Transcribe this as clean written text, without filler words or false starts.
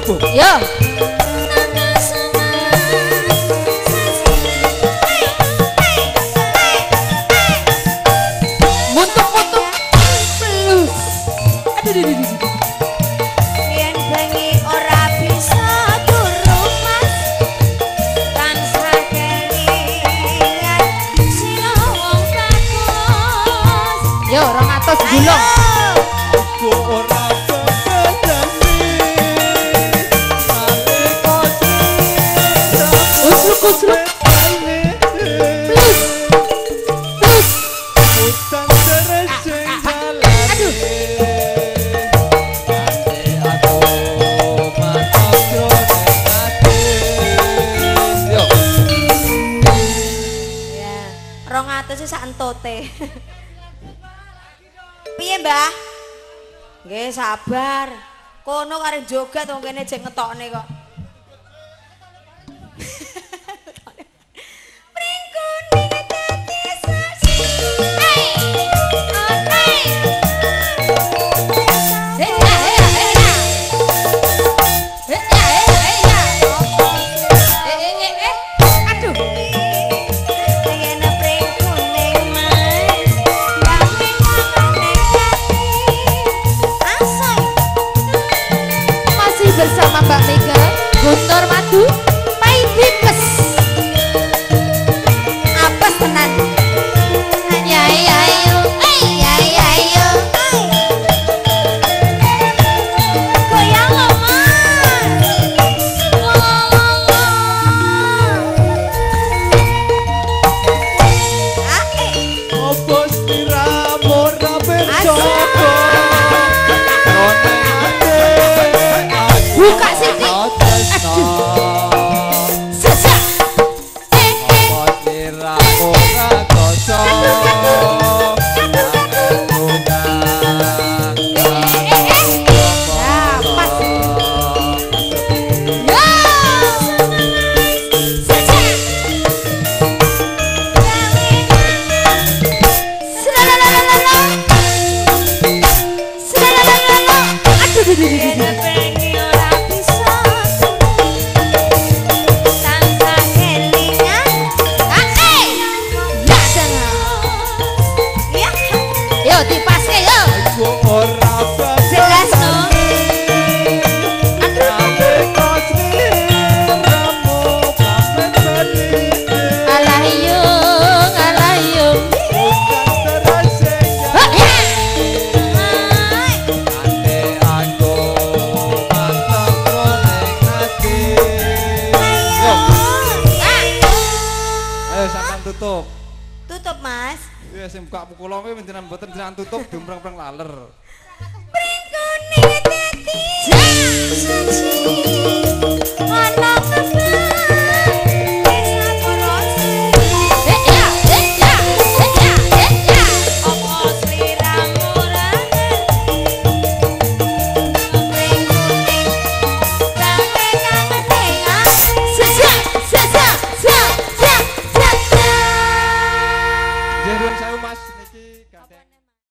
Yo. Muntuk-muntuk. Aduh. Yen bengi ora bisa turu mas tansah kelingan sira wong bagus. Yo 200 gulung. Aku ora kekendani nalika Usruk-usruk. Plus. utang deres sing jalan Aduh. aku matok jroning ati yo Ya, 200 sak entote. Piye, Mbah? Nggih, sabar. Kono karek joget wong kene jek ngetokne kok. Masih bersama Mbak Mega, Guntur Madu, Pai Bipes. Apes tenan. Ya ayo, ayo. Goyang lo, Mas. opo sliramu ora percaya Buka Siti. Sejak. Yen bengi ora bisa tansah kelingan. Ya. Yo dipaske yo. Jelas no. Alah yung. Tutup. Tutup, Mas. Ya sing buka pukulo kuwi menjenan mboten jenengan tutup diumprang-umprang laler. Pring kuning dadi.